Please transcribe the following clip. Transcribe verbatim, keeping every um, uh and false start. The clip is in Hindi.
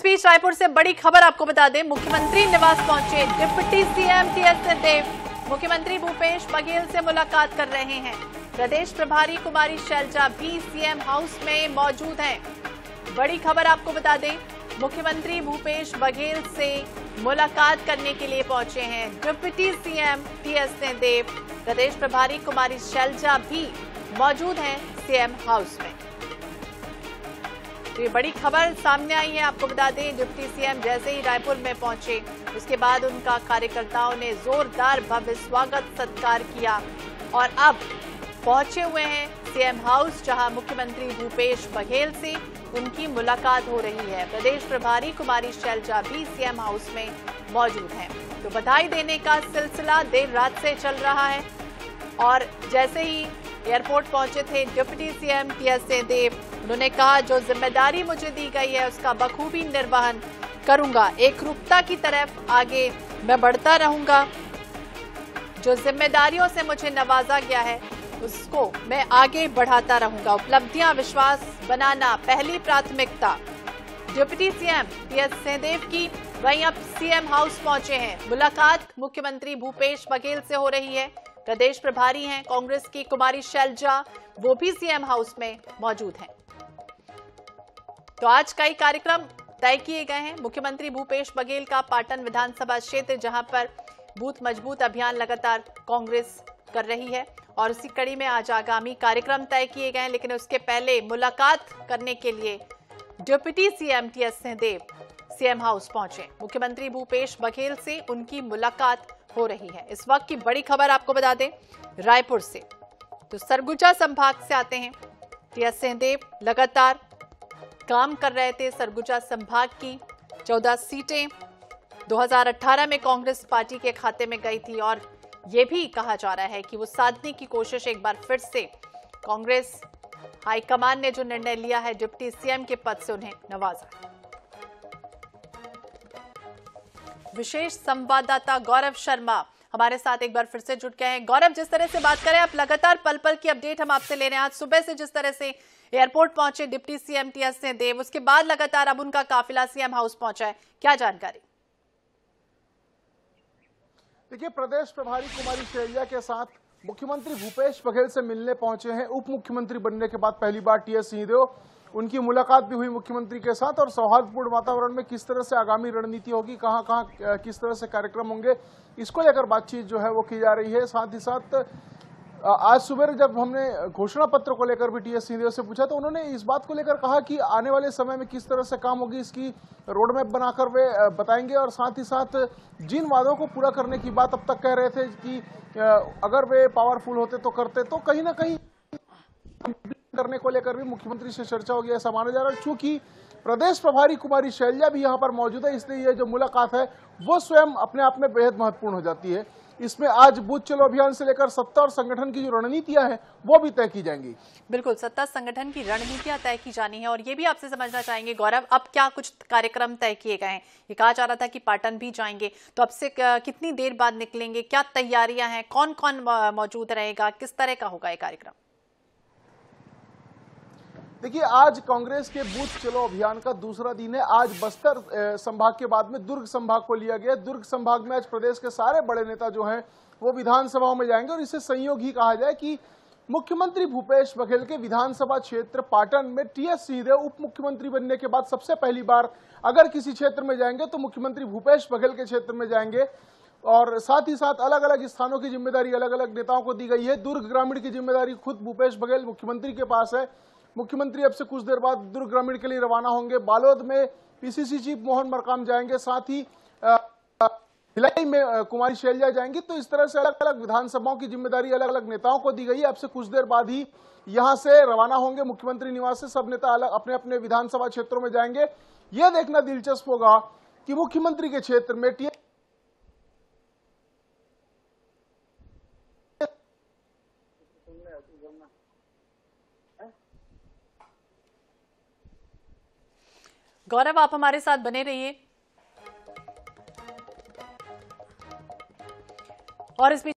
बीच रायपुर से बड़ी खबर आपको बता दें, मुख्यमंत्री निवास पहुंचे डिप्टी सीएम टीएस सिंहदेव। मुख्यमंत्री भूपेश बघेल से मुलाकात कर रहे हैं। प्रदेश प्रभारी कुमारी शैलजा भी सीएम हाउस में मौजूद हैं। बड़ी खबर आपको बता दें, मुख्यमंत्री भूपेश बघेल से मुलाकात करने के लिए पहुंचे हैं डिप्टी सीएम टीएस सिंहदेव। प्रदेश प्रभारी कुमारी शैलजा भी मौजूद हैं सीएम हाउस में। तो ये बड़ी खबर सामने आई है। आपको बता दें, डिप्टी सीएम जैसे ही रायपुर में पहुंचे, उसके बाद उनका कार्यकर्ताओं ने जोरदार भव्य स्वागत सत्कार किया और अब पहुंचे हुए हैं सीएम हाउस, जहां मुख्यमंत्री भूपेश बघेल से उनकी मुलाकात हो रही है। प्रदेश प्रभारी कुमारी शैलजा भी सीएम हाउस में मौजूद हैं। तो बधाई देने का सिलसिला देर रात से चल रहा है और जैसे ही एयरपोर्ट पहुंचे थे डिप्टी सीएम टीएस सिंहदेव, उन्होंने कहा जो जिम्मेदारी मुझे दी गई है उसका बखूबी निर्वहन करूंगा, एकरूपता की तरफ आगे मैं बढ़ता रहूंगा। जो जिम्मेदारियों से मुझे नवाजा गया है उसको मैं आगे बढ़ाता रहूंगा। उपलब्धियां विश्वास बनाना पहली प्राथमिकता। डिप्टी सीएम टीएस सिंहदेव की वहीं अब सीएम हाउस पहुंचे हैं। मुलाकात मुख्यमंत्री भूपेश बघेल से हो रही है। प्रदेश प्रभारी हैं कांग्रेस की कुमारी शैलजा, वो भी सीएम हाउस में मौजूद हैं। तो आज कई कार्यक्रम तय किए गए हैं। मुख्यमंत्री भूपेश बघेल का पाटन विधानसभा क्षेत्र, जहां पर बूथ मजबूत अभियान लगातार कांग्रेस कर रही है और उसी कड़ी में आज आगामी कार्यक्रम तय किए गए हैं। लेकिन उसके पहले मुलाकात करने के लिए deputy CM TS Singhdeo CM house पहुंचे। मुख्यमंत्री भूपेश बघेल से उनकी मुलाकात हो रही है। इस वक्त की बड़ी खबर आपको बता दें रायपुर से। तो सरगुजा संभाग से आते हैं टीएस सिंहदेव। लगातार काम कर रहे थे। सरगुजा संभाग की चौदह सीटें दो हज़ार अठारह में कांग्रेस पार्टी के खाते में गई थी और ये भी कहा जा रहा है कि वो साधने की कोशिश एक बार फिर से कांग्रेस हाईकमान ने जो निर्णय लिया है डिप्टी सीएम के पद से उन्हें नवाजा। विशेष संवाददाता गौरव शर्मा हमारे साथ एक बार फिर से जुट गए हैं। गौरव, जिस तरह से बात करें, आप लगातार पल पल की अपडेट हम आपसे ले रहे हैं। आज सुबह से जिस तरह से एयरपोर्ट पहुंचे डिप्टी सीएम टीएस सिंहदेव, उसके बाद लगातार अब उनका काफिला सीएम हाउस पहुंचा है, क्या जानकारी? देखिए, प्रदेश प्रभारी कुमारी शैलजा के साथ मुख्यमंत्री भूपेश बघेल से मिलने पहुंचे हैं। उप मुख्यमंत्री बनने के बाद पहली बार टीएस सिंहदेव, उनकी मुलाकात भी हुई मुख्यमंत्री के साथ और सौहार्दपूर्ण वातावरण में किस तरह से आगामी रणनीति होगी, कहां कहां किस तरह से कार्यक्रम होंगे, इसको लेकर बातचीत जो है वो की जा रही है। साथ ही साथ आज सुबह जब हमने घोषणा पत्र को लेकर भी टीएस सिंहदेव से पूछा तो उन्होंने इस बात को लेकर कहा कि आने वाले समय में किस तरह से काम होगी, इसकी रोड मैप बनाकर वे बताएंगे। और साथ ही साथ जिन वादों को पूरा करने की बात अब तक कह रहे थे कि अगर वे पावरफुल होते तो करते, तो कहीं ना कहीं करने को लेकर भी मुख्यमंत्री से चर्चा होगी, ऐसा माना जा रहा है। चूंकि प्रदेश प्रभारी कुमारी शैलजा भी यहाँ पर मौजूद है, इसलिए ये जो मुलाकात है वो स्वयं अपने आप में बेहद महत्वपूर्ण हो जाती है। इसमें आज बूथ चलो अभियान से लेकर सत्ता और संगठन की जो रणनीतियां हैं वो भी तय की जाएंगी। बिल्कुल, सत्ता संगठन की रणनीतियां तय की जानी है। और ये भी आपसे समझना चाहेंगे गौरव, अब क्या कुछ कार्यक्रम तय किए गए हैं? ये कहा जा रहा था कि पाटन भी जाएंगे, तो अब से कितनी देर बाद निकलेंगे, क्या तैयारियां हैं, कौन कौन मौजूद रहेगा, किस तरह का होगा ये कार्यक्रम? देखिए, आज कांग्रेस के बूथ चलो अभियान का दूसरा दिन है। आज बस्तर संभाग के बाद में दुर्ग संभाग को लिया गया। दुर्ग संभाग में आज प्रदेश के सारे बड़े नेता जो हैं वो विधानसभाओं में जाएंगे और इसे संयोग ही कहा जाए कि मुख्यमंत्री भूपेश बघेल के विधानसभा क्षेत्र पाटन में टीएस सिंहदेव उप मुख्यमंत्री बनने के बाद सबसे पहली बार अगर किसी क्षेत्र में जाएंगे तो मुख्यमंत्री भूपेश बघेल के क्षेत्र में जाएंगे। और साथ ही साथ अलग अलग स्थानों की जिम्मेदारी अलग अलग नेताओं को दी गई है। दुर्ग ग्रामीण की जिम्मेदारी खुद भूपेश बघेल मुख्यमंत्री के पास है। मुख्यमंत्री अब से कुछ देर बाद दुर्ग ग्रामीण के लिए रवाना होंगे। बालोद में पीसीसी चीफ मोहन मरकाम जाएंगे, साथ ही भिलाई में कुमारी शैलजा जाएंगी। तो इस तरह से अलग अलग विधानसभाओं की जिम्मेदारी अलग अलग नेताओं को दी गई है। अब से कुछ देर बाद ही यहां से रवाना होंगे मुख्यमंत्री निवास से। सब नेता अलग अपने अपने विधानसभा क्षेत्रों में जाएंगे। यह देखना दिलचस्प होगा कि मुख्यमंत्री के क्षेत्र में टी गौरव, आप हमारे साथ बने रहिए और इस बीच